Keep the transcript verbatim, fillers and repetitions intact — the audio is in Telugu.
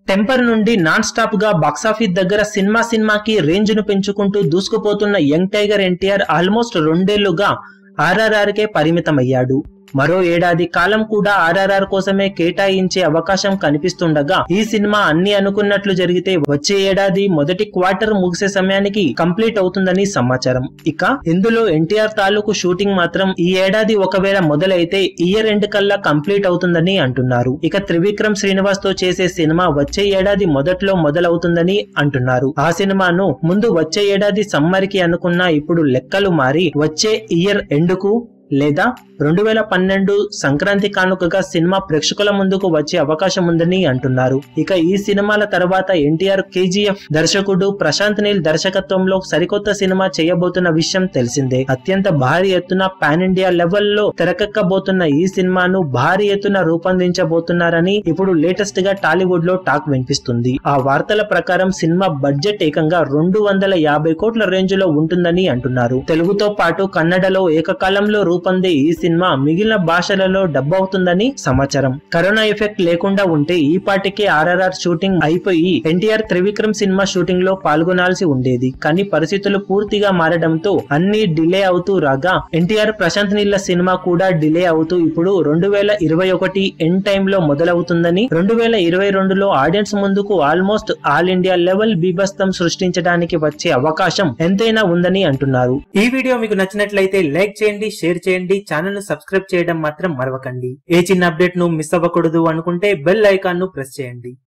టెంపర్ నుండి నాన్ స్టాప్ గా బాక్సాఫీస్ దగ్గర సినిమా సినిమాకి రేంజ్ ను పెంచుకుంటూ దూసుకుపోతున్న యంగ్ టైగర్ ఎన్టీఆర్ ఆల్మోస్ట్ రెండేళ్లుగా ఆర్ఆర్ఆర్ కే పరిమితమయ్యాడు. మరో ఏడాది కాలం కూడా ఆర్ఆర్ఆర్ కోసమే కేటాయించే అవకాశం కనిపిస్తుండగా ఈ సినిమా అన్ని అనుకున్నట్లు జరిగితే వచ్చే ఏడాది మొదటి క్వార్టర్ ముగిసే సమయానికి కంప్లీట్ అవుతుందని సమాచారం. ఇక ఇందులో ఎన్టీఆర్ తాలూకు షూటింగ్ మాత్రం ఈ ఏడాది ఒకవేళ మొదలైతే ఇయర్ ఎండ్ కల్లా కంప్లీట్ అవుతుందని అంటున్నారు. ఇక త్రివిక్రమ్ శ్రీనివాస్ తో చేసే సినిమా వచ్చే ఏడాది మొదట్లో మొదలవుతుందని అంటున్నారు. ఆ సినిమాను ముందు వచ్చే ఏడాది సమ్మర్ కి అనుకున్నా ఇప్పుడు లెక్కలు మారి వచ్చే ఇయర్ ఎండ్ కు లేదా రెండు వేల పన్నెండు సంక్రాంతి కానుకగా సినిమా ప్రేక్షకుల ముందుకు వచ్చే అవకాశం ఉందని అంటున్నారు. ఇక ఈ సినిమాల తర్వాత ఎన్టీఆర్ కేజీఎఫ్ దర్శకుడు ప్రశాంత్ నీల్ దర్శకత్వంలో సరికొత్త సినిమా చేయబోతున్న విషయం తెలిసిందే. అత్యంత భారీ ఎత్తున పాన్ ఇండియా లెవెల్లో తెరకెక్కబోతున్న ఈ సినిమాను భారీ ఎత్తున రూపొందించబోతున్నారని ఇప్పుడు లేటెస్ట్ గా టాలీవుడ్ లో టాక్ వినిపిస్తుంది. ఆ వార్తల ప్రకారం సినిమా బడ్జెట్ ఏకంగా రెండు వందల యాభై కోట్ల రేంజ్ లో ఉంటుందని అంటున్నారు. తెలుగుతో పాటు కన్నడలో ఏకకాలంలో రూపొందే ఈ సినిమా మిగిలిన భాషలలో డబ్ అవుతుందని సమాచారం. కరోనా ఎఫెక్ట్ లేకుండా ఉంటే ఈ పాటికే ఆర్ఆర్ఆర్ షూటింగ్ అయిపోయి ఎన్టీఆర్ త్రివిక్రమ్ సినిమా షూటింగ్ లో పాల్గొనాల్సి ఉండేది. కానీ పరిస్థితులు పూర్తిగా మారడంతో అన్ని డిలే అవుతూ రాగా ఎన్టీఆర్ ప్రశాంత్ నీళ్ల సినిమా కూడా డిలే అవుతూ ఇప్పుడు రెండు వేల ఇరవై ఒకటి ఎండ్ టైమ్ లో మొదలవుతుందని, రెండు వేల ఇరవై రెండులో ఆడియన్స్ ముందుకు ఆల్మోస్ట్ ఆల్ ఇండియా లెవెల్ బీభత్సం సృష్టించడానికి వచ్చే అవకాశం ఎంతైనా ఉందని అంటున్నారు. ఈ వీడియో మీకు నచ్చినట్లయితే లైక్ చేయండి, షేర్ చేయండి, ఛానల్ ను సబ్స్క్రైబ్ చేయడం మాత్రం మరవకండి. ఏ చిన్న అప్డేట్ ను మిస్ అవ్వకూడదు అనుకుంటే బెల్ ఐకాన్ ను ప్రెస్ చేయండి.